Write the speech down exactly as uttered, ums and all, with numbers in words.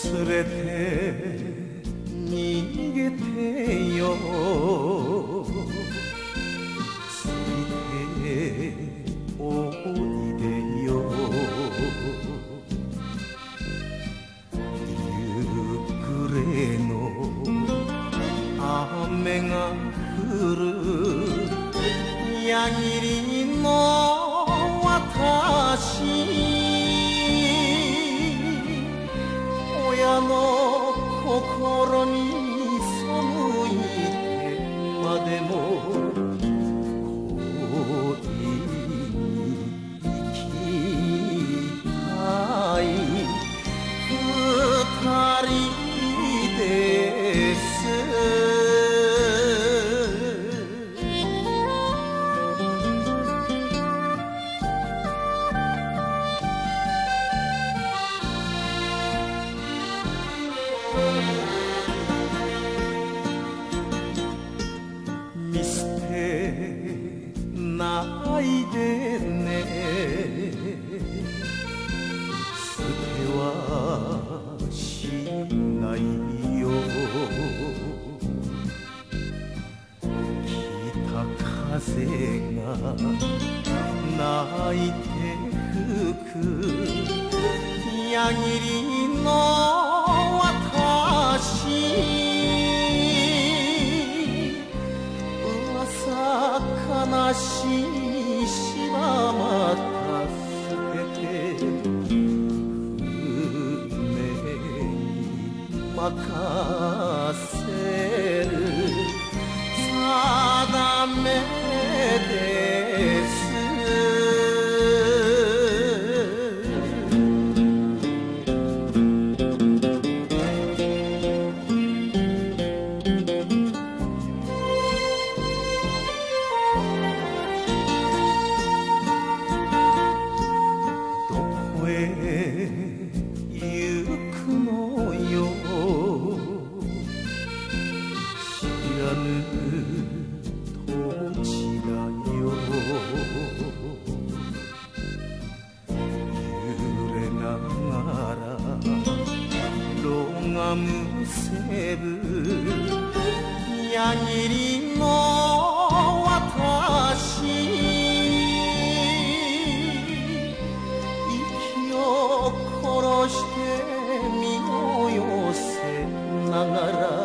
連れて逃げてよついておいでよ夕暮れの雨が降る矢切の私親の心に背いてまでも恋に生きたい二人です見捨てないでね捨てはしないよ北風が泣いて吹く矢切の私悲しいしはまた捨てて船に任せる定めです行くのよ知らぬ土地だよ揺れながら炉がむせぶ矢切の私殺して身を寄せながら